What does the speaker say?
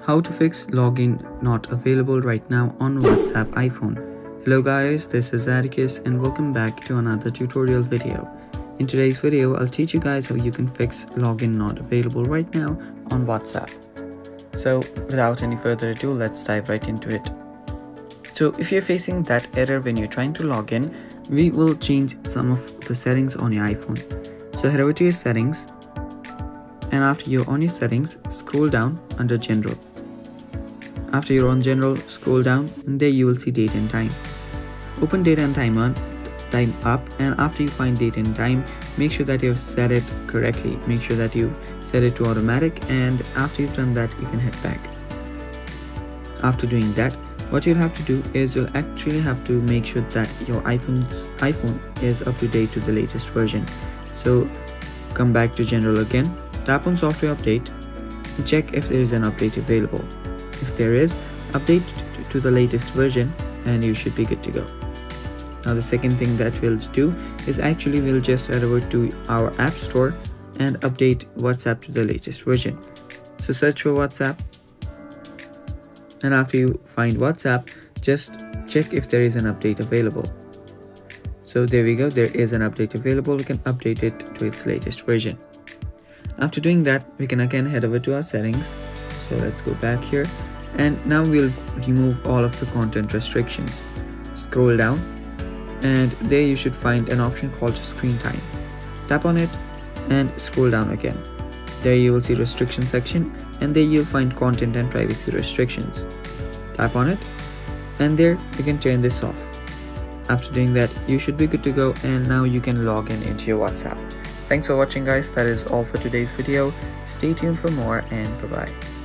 How to fix login not available right now on WhatsApp iPhone. Hello guys, this is Atticus and welcome back to another tutorial video. In today's video, I'll teach you guys how you can fix login not available right now on WhatsApp. So without any further ado, let's dive right into it. So if you're facing that error when you're trying to log in, we will change some of the settings on your iPhone. So head over to your settings, and after you're on your settings, scroll down under general. After you're on general, scroll down and there you will see date and time. Open date and time up, and after you find date and time, make sure that you've set it correctly. Make sure that you've set it to automatic, and after you've done that, you can head back. After doing that, what you'll have to do is you'll actually have to make sure that your iPhone is up to date to the latest version. So come back to general again, tap on software update, and check if there is an update available. If there is, update to the latest version and you should be good to go. Now the second thing that we'll do is we'll just head over to our app store and update WhatsApp to the latest version. So search for WhatsApp, and after you find WhatsApp, just check if there is an update available. So there we go, there is an update available. We can update it to its latest version. After doing that, we can again head over to our settings. So let's go back here, and now we'll remove all of the content restrictions. Scroll down, and there you should find an option called screen time. Tap on it and scroll down again. There you will see restriction section, and there you'll find content and privacy restrictions. Tap on it, and there you can turn this off. After doing that, you should be good to go, and now you can log in into your WhatsApp. Thanks for watching guys, that is all for today's video. Stay tuned for more, and bye bye.